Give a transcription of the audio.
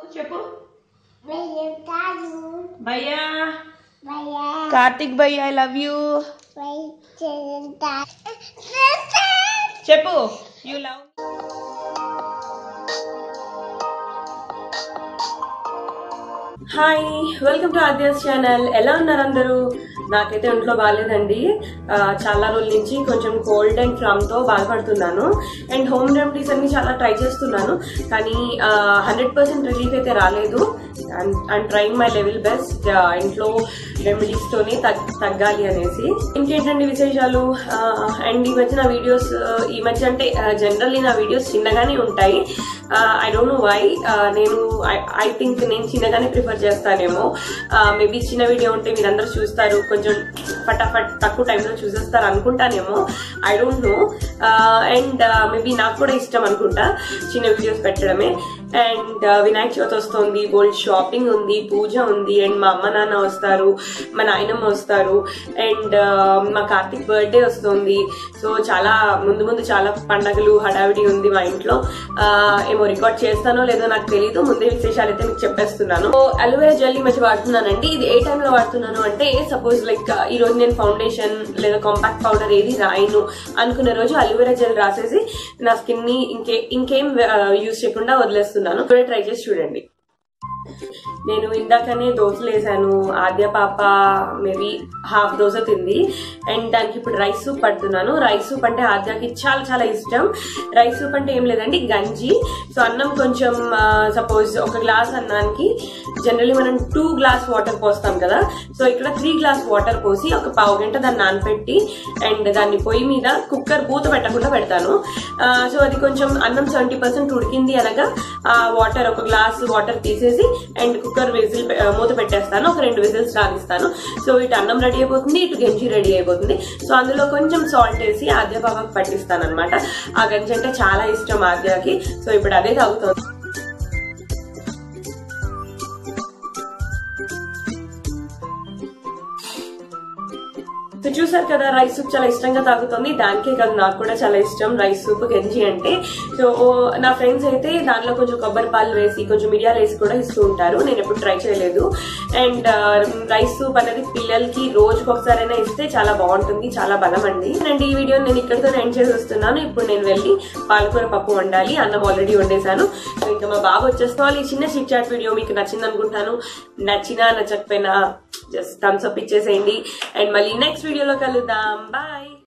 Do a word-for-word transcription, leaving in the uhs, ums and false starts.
చెప్పు భయ్యా కార్తిక్ భయ్యా ఐ లవ్ యూ చెప్పు you love hi welcome to Aadya's channel. ఎలా ఉన్నారు అందరూ? నాకైతే ఒంట్లో బాగాలేదండి. చాలా రోజుల నుంచి కొంచెం కోల్డ్ అండ్ ఫ్లమ్తో బాధపడుతున్నాను. అండ్ హోమ్ రెమెడీస్ అన్ని చాలా ట్రై చేస్తున్నాను, కానీ హండ్రెడ్ పర్సెంట్ రిలీఫ్ అయితే రాలేదు. And trying my level best ఇంట్లో రెమెడీస్తోనే తగ్గాలి అనేసి. ఇంకేంటండి విశేషాలు? అండ్ ఈ మధ్య నా వీడియోస్ ఈ మధ్య అంటే జనరల్లీ నా వీడియోస్ చిన్నగానే ఉంటాయి. I don't know why. నేను ఐ థింక్ నేను చిన్నగానే ప్రిఫర్ చేస్తానేమో. మేబీ చిన్న వీడియో ఉంటే మీరందరూ చూస్తారు, కొంచెం ఫటాఫట్ తక్కువ టైంలో చూసేస్తారు అనుకుంటానేమో. I don't know. And maybe నాకు కూడా ఇష్టం అనుకుంటా చిన్న వీడియోస్ పెట్టడమే. అండ్ వినాయక చవితి వస్తుంది, బోల్డ్ షాపింగ్ ఉంది, పూజ ఉంది, అండ్ మా అమ్మ నాన్న వస్తారు, మా నాయనమ్మ వస్తారు, అండ్ మా కార్తిక్ బర్త్డే వస్తుంది. సో చాలా ముందు ముందు చాలా పండగలు హడావిడి ఉంది మా ఇంట్లో. ఏమో రికార్డ్ చేస్తానో లేదో నాకు తెలీదు. ముందే విశేషాలు అయితే మీకు చెప్పేస్తున్నాను. అలోవెరా జెల్ ఈ మధ్య వాడుతున్నానండి. ఇది ఏ టైంలో వాడుతున్నాను అంటే, సపోజ్ లైక్ ఈ రోజు నేను ఫౌండేషన్ లేదా కాంపాక్ట్ పౌడర్ ఏది రాయను అనుకునే రోజు అలోవెరా జెల్ రాసేసి నా స్కిన్ ని ఇంకే ఇంకేం యూజ్ చేయకుండా వదిలేస్తున్నాను. ట్రై చేసి చూడండి. నేను ఇందాకనే దోశలు వేసాను. ఆద్య పాప మేబీ హాఫ్ దోశ తింది. అండ్ దానికి ఇప్పుడు రైస్ సూప్ పడుతున్నాను. రైస్ సూప్ అంటే ఆద్యకి చాలా చాలా ఇష్టం. రైస్ సూప్ అంటే ఏం లేదండి, గంజి. సో అన్నం కొంచెం సపోజ్ ఒక గ్లాస్ అన్నానికి జనరల్లీ మనం టూ గ్లాస్ వాటర్ పోస్తాం కదా. సో ఇక్కడ త్రీ గ్లాస్ వాటర్ పోసి ఒక పావు గంట దాన్ని నానపెట్టి అండ్ దాన్ని పొయ్యి మీద కుక్కర్ పూత పెట్టకుండా పెడతాను. సో అది కొంచెం అన్నం సెవెంటీ పర్సెంట్ ఉడికింది అనగా ఆ వాటర్ ఒక గ్లాస్ వాటర్ తీసేసి అండ్ కుక్కర్ విజిల్ మూత పెట్టేస్తాను. ఒక రెండు విజిల్స్ రానిస్తాను. సో ఇటు అన్నం రెడీ అయిపోతుంది, ఇటు గంజి రెడీ అయిపోతుంది. సో అందులో కొంచెం సాల్ట్ వేసి ఆద్య పాపకి పట్టిస్తాను అనమాట. ఆ గంజి అంటే చాలా ఇష్టం ఆద్యకి. సో ఇప్పుడు అదే తాగుతుంది. సో చూసారు కదా, రైస్ సూప్ చాలా ఇష్టంగా తాగుతుంది. దానికే కాదు, నాకు కూడా చాలా ఇష్టం రైస్ సూప్ గంజి అంటే. సో నా ఫ్రెండ్స్ అయితే దానిలో కొంచెం కొబ్బరి పాలు వేసి కొంచెం మిరియాలు వేసి కూడా ఇస్తూ ఉంటారు. నేను ఎప్పుడు ట్రై చేయలేదు. అండ్ రైస్ సూప్ అనేది పిల్లలకి రోజుకి ఒకసారైనా ఇస్తే చాలా బాగుంటుంది, చాలా బలం అండి. అండ్ ఈ వీడియో నేను ఇక్కడితో ఎండ్ చేసి వస్తున్నాను. ఇప్పుడు నేను వెళ్ళి పాలకూర పప్పు వండాలి. అన్నం ఆల్రెడీ వండేశాను. సో ఇంకా మా బాబు వచ్చేసుకోవాలి. ఈ చిన్న చిట్ చాట్ వీడియో మీకు నచ్చింది అనుకుంటాను. నచ్చినా నచ్చకపోయినా జస్ట్ థమ్స్ అప్ ఇచ్చేసేయండి. అండ్ మళ్ళీ నెక్స్ట్ వీడియోలో కలుద్దాం. బాయ్.